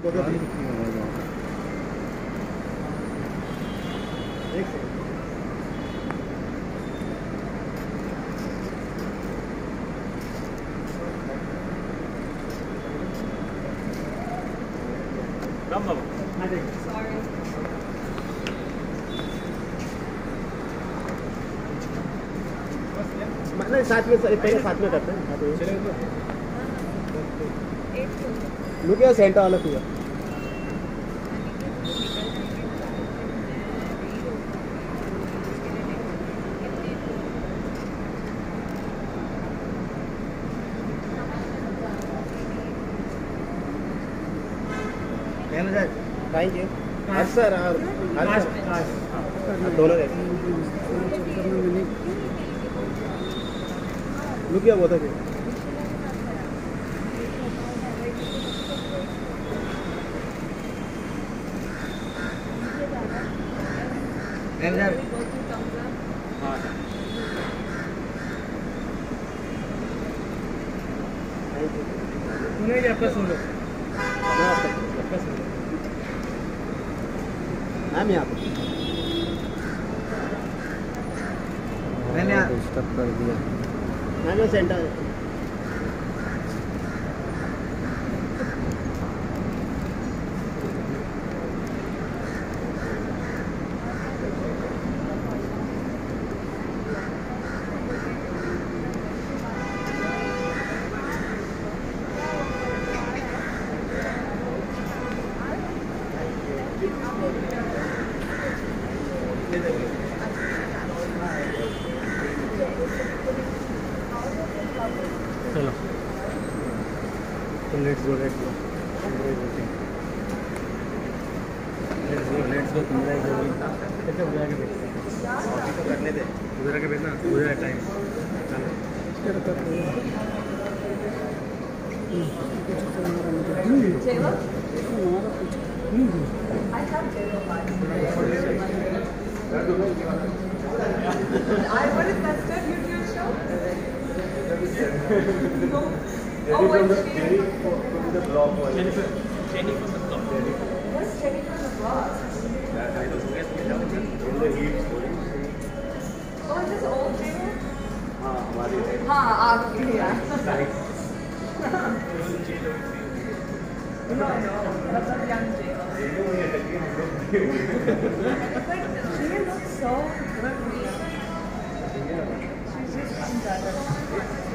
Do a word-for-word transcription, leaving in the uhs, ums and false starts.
Come बाबू। Sorry. नहीं साथ में पहले साथ में करते हैं। लुक या सेंटर वाला पूरा। Thank you. हाँ सर हाँ दोनों लुक क्या बोलता है उन्हें आपका सोलो मैम यहाँ पे मैंने डिस्टर्ब कर दिया। मैम सेंटर चलो तो let's go let's go let's go let's go तुम जाएगा कैसे बुला के देखते हैं तो करने दे उधर के भेजना उधर time I what is that stuff you do show? Oh, what's she? Jenny from the blog. Jennifer. Jenny from the blog. What's Jenny from the blog? Oh, is this old Jenny? हाँ हमारी है। हाँ आपकी है। No, no, that's not young Jenny. She looks so good. She's just